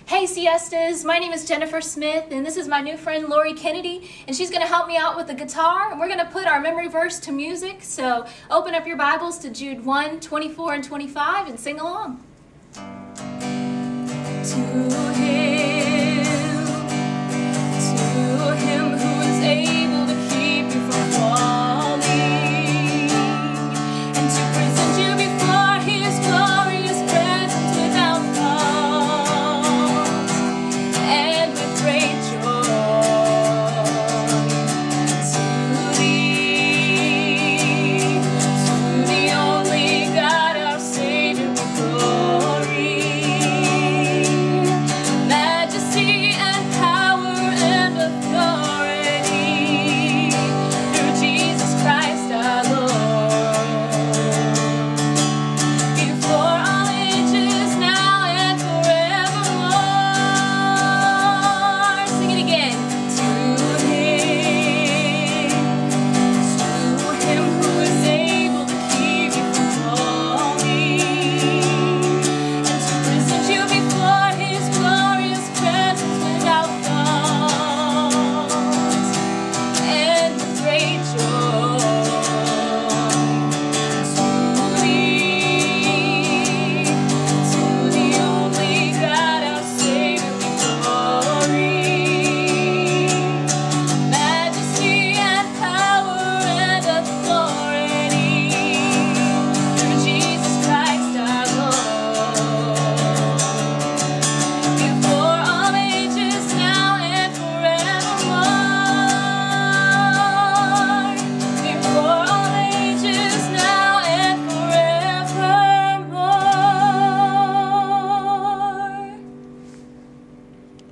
Hey Siestas, my name is Jennifer Smith and this is my new friend Lori Kennedy, and she's going to help me out with the guitar, and we're going to put our memory verse to music. So open up your Bibles to Jude 1, 24 and 25 and sing along. To him